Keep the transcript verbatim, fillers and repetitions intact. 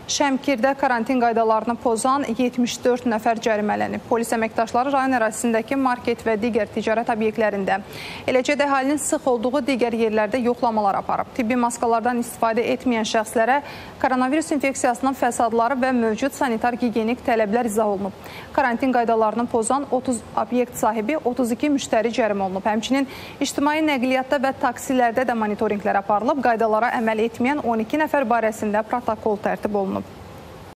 Şəmkirdə karantin qaydalarını pozan yetmiş dörd nəfər cərimələnib. Polis əməkdaşları rayon ərazisindəki market və digər ticarət obyektlərində, eləcə də əhalinin sıx olduğu digər yerlərdə yoxlamalar aparıb. Tibbi maskalardan istifadə etməyən şəxslərə koronavirus infeksiyasının fəsadları və mövcud sanitar-gigiyenik tələblər izah olunub. Karantin qaydalarını pozan otuz obyekt sahibi otuz iki müştəri cərimə olunub. Həmçinin ictimai nəqliyyatda və taksilərdə də monitorinqlər aparılıb. Qaydalara əməl etməyən on iki nəfər barəsində protokol tərtib olunub.